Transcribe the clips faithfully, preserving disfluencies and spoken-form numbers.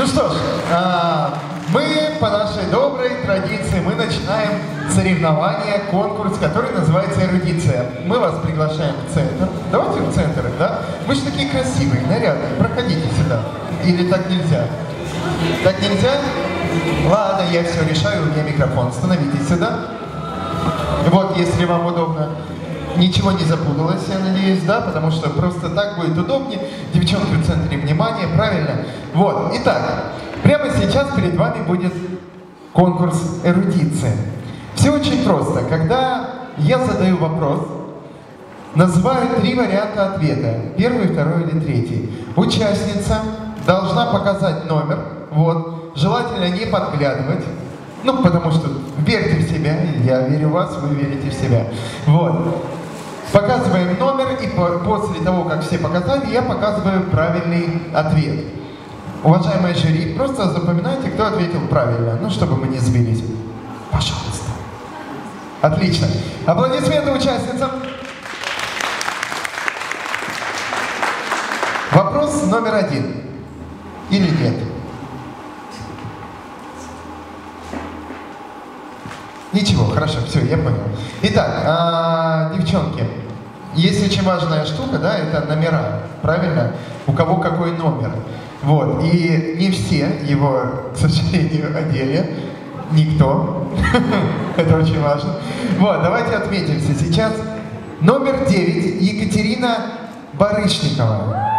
что ж, мы по нашей доброй традиции, мы начинаем соревнование, конкурс, который называется «Эрудиция». Мы вас приглашаем в центр. Давайте в центр, да? Вы же такие красивые, нарядные, проходите сюда. Или так нельзя? Так нельзя? Ладно, я все решаю, у меня микрофон. Становитесь сюда. Вот, если вам удобно. Ничего не запуталось, я надеюсь, да? Потому что просто так будет удобнее. Девчонки в центре внимания, правильно? Вот, итак, прямо сейчас перед вами будет конкурс эрудиции. Все очень просто. Когда я задаю вопрос, называю три варианта ответа. Первый, второй или третий. Участница должна показать номер. Вот. Желательно не подглядывать. Ну, потому что верьте в себя. Я верю в вас, вы верите в себя. Вот. Показываем номер, и по после того, как все показали, я показываю правильный ответ. Уважаемые жюри, просто запоминайте, кто ответил правильно, ну, чтобы мы не сбились. Пожалуйста. Отлично. Аплодисменты участницам. Вопрос номер один. Или нет? Ничего, хорошо, все, я понял. Итак, а, девчонки, есть очень важная штука, да, это номера, правильно? У кого какой номер. Вот, и не все его, к сожалению, одели. Никто. Это очень важно. Вот, давайте отметимся. Сейчас номер девять, Екатерина Барышникова.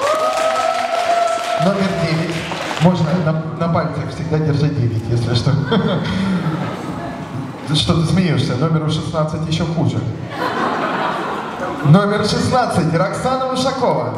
Номер девять. Можно на, на пальцах всегда держать девять, если что. Что ты смеешься? Номеру шестнадцать еще хуже. Номер шестнадцать. Роксана Ушакова.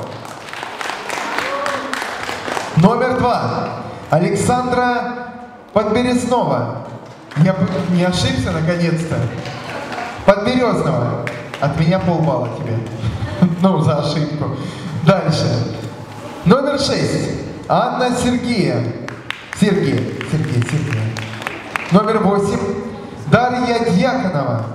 Номер два. Александра Подберезнова. Я не ошибся, наконец-то. Подберезного. От меня полбалла тебе. Ну, за ошибку. Дальше. Номер шесть. Анна Сергея. Сергей. Сергей, Сергей. Номер восемь. Дарья Дьяконова.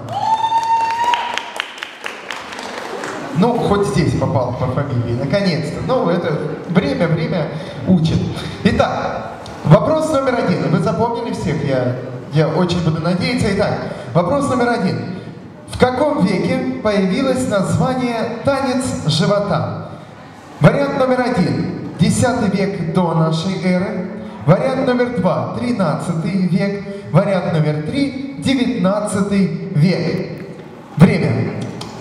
Ну, хоть здесь попал по фамилии, наконец-то. Ну, это время, время учит. Итак, вопрос номер один. Вы запомнили всех? Я, я очень буду надеяться. Итак, вопрос номер один. В каком веке появилось название «танец живота»? Вариант номер один. десятый век до нашей эры. Вариант номер два. тринадцатый век. Вариант номер три. девятнадцатый век. Время.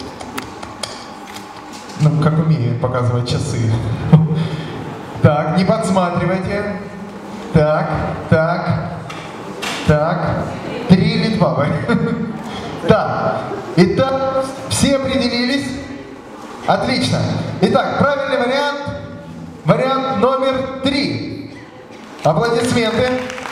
Ну, как умеют показывать часы. Так, не подсматривайте. Так, так, так. Три или два. Так. Итак, все определились? Отлично. Итак, правильный вариант. Вариант номер три. Аплодисменты.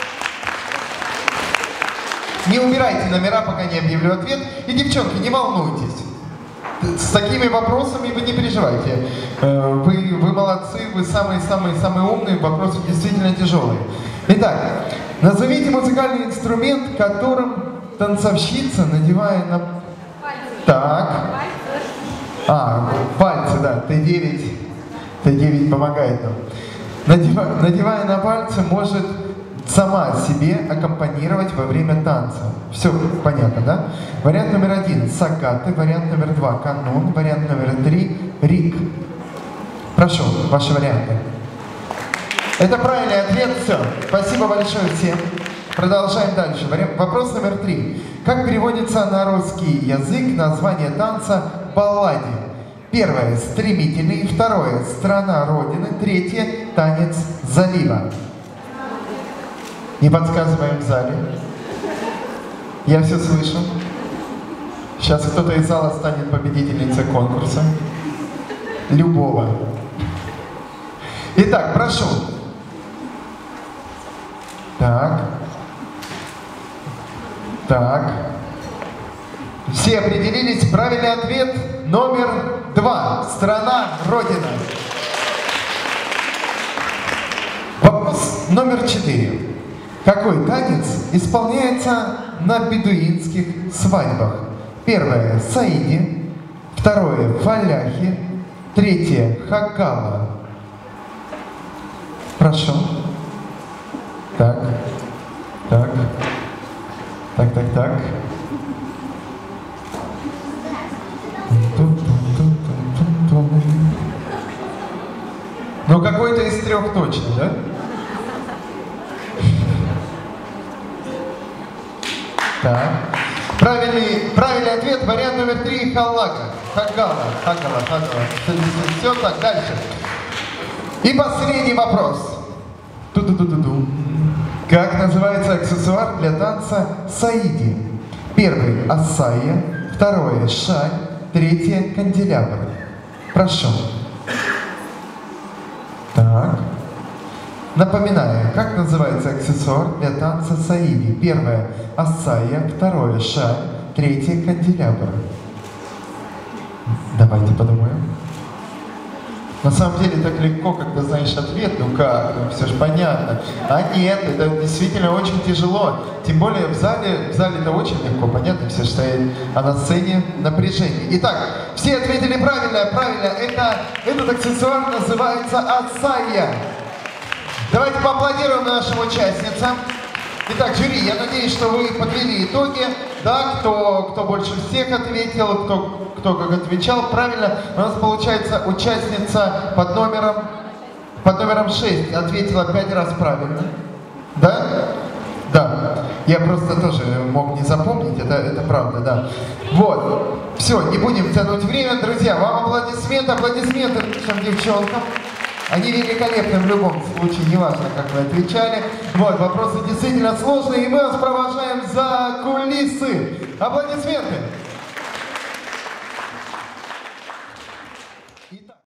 Не убирайте номера, пока не объявлю ответ. И, девчонки, не волнуйтесь. С такими вопросами вы не переживайте. Вы, вы молодцы, вы самые-самые-самые умные, вопросы действительно тяжелые. Итак, назовите музыкальный инструмент, которым танцовщица, надевая на... Так. А, пальцы, да, Т девять. Т девять помогает нам. Надевая, надевая на пальцы, может сама себе аккомпанировать во время танца. Все понятно, да? Вариант номер один – сакаты. Вариант номер два – канун. Вариант номер три – рик. Прошу, ваши варианты. Это правильный ответ. Все. Спасибо большое всем. Продолжаем дальше. Вопрос номер три. Как переводится на русский язык название танца «балладе»? Первое – стремительный. Второе – страна Родины. Третье – танец залива. Не подсказываем в зале. Я все слышу. Сейчас кто-то из зала станет победительницей конкурса. Любого. Итак, прошу. Так. Так. Все определились. Правильный ответ номер два. Страна Родина. Вопрос номер четыре. Какой танец исполняется на бедуинских свадьбах? Первое – саиди. Второе – фаляхи. Третье – хакала. Прошу. Так. Так. Так, так, так. Ну, какой-то из трех точно, да? Так. Правильный, правильный ответ, вариант номер три, халлага. Хагала, хагала, хагала. Все так, дальше. И последний вопрос. Ту-ду-ду-ду-ду. Как называется аксессуар для танца саиди? Первый – асайя, второе – шаль, третье – канделябр. Прошу. Так. Напоминаю, как называется аксессуар для танца саиди? Первое – асайя, второе – шаль, третье – канделябр. Давайте подумаем. На самом деле так легко, когда знаешь ответ, ну как, ну все же понятно. А нет, это действительно очень тяжело. Тем более в зале, в зале это очень легко, понятно, все стоят, а на сцене напряжение. Итак, все ответили правильно, правильно, это, этот аксессуар называется асайя. Давайте поаплодируем нашим участницам. Итак, жюри, я надеюсь, что вы подвели итоги. Да, кто, кто больше всех ответил, кто, кто как отвечал правильно. У нас получается участница под номером, под номером шесть ответила пять раз правильно. Да? Да. Я просто тоже мог не запомнить, это, это правда, да. Вот. Все, не будем тянуть время. Друзья, вам аплодисменты, аплодисменты нашим девчонкам. Они великолепны в любом случае, неважно, как вы отвечали. Вот, вопросы действительно сложные, и мы вас провожаем за кулисы. Аплодисменты! Итак.